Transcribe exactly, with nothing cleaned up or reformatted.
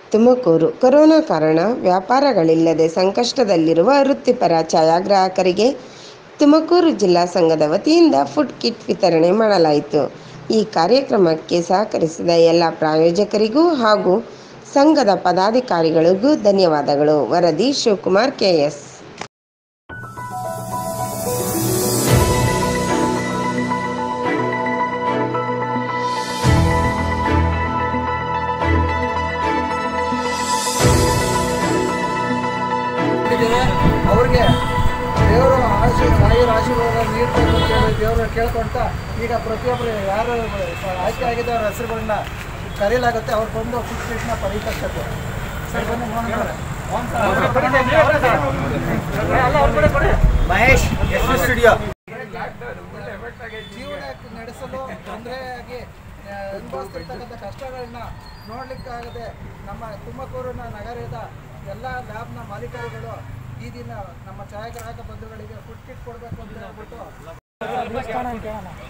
Tumakuru corona ಕಾರಣ ವ್ಯಾಪಾರಗಳಿಲ್ಲದೆ ಸಂಕಷ್ಟದಲ್ಲಿರುವ ವೃತ್ತಿಪರ ಛಾಯಾಗ್ರಾಹಕರಿಗೆ ತುಮಕೂರು ಜಿಲ್ಲಾ ಸಂಘದ ವತಿಯಿಂದ ಫುಡ್ ಕಿಟ್ ವಿತರಣೆ ಮಾಡಲಾಯಿತು. ಈ ಕಾರ್ಯಕ್ರಮಕ್ಕೆ ಸಹಕರಿಸಿದ ಎಲ್ಲ ಪ್ರಾಯೋಜಕರಿಗೂ ಹಾಗೂ ಸಂಘದ ಪದಾಧಿಕಾರಿಗಳಿಗೂ ಧನ್ಯವಾದಗಳು. ವರದಿ ಶಿವಕುಮಾರ್ ಕೆಎಸ್. ಅವ್ರಿಗೆ ದೇವರು ಆಶೀ ಸಾವಿರ ಆಶೀರ್ವಾದ ನೀಡಬೇಕು ಅಂತ ಹೇಳಿ ದೇವರು ಕೇಳ್ಕೊಳ್ತಾ ಈಗ ಪ್ರತಿಯೊಬ್ಬರು ಯಾರು ಆಯ್ಕೆ ಆಗಿದ್ದ ಅವ್ರ ಹೆಸರುಗಳನ್ನ ಕರೆಯಲಾಗುತ್ತೆ. ಅವ್ರು ಬಂದು ಫುಡ್ ಕಿಟ್ನ ಪರೀಕ್ಷಿಸಬೇಕು. ಸರ್ ಬನ್ನಿ ಮಹೇಶ್ ಸ್ಟುಡಿಯೋ. ಜೀವನ ನಡೆಸಲು ತೊಂದರೆಯಾಗಿ ಅನುಭವಿಸ್ತಿರ್ತಕ್ಕಂಥ ಕಷ್ಟಗಳನ್ನ ನೋಡಲಿಕ್ಕಾಗದೆ ನಮ್ಮ ತುಮಕೂರಿನ ನಗರದ ಎಲ್ಲ ಲ್ಯಾಬ್ನ ಮಾಲೀಕರುಗಳು ಈ ದಿನ ನಮ್ಮ ಛಾಯಾಗ್ರಾಹಕ ಬಂಧುಗಳಿಗೆ ಫುಡ್ ಕಿಟ್ ಕೊಡಬೇಕು ಅಂತ ಹೇಳ್ಬಿಟ್ಟು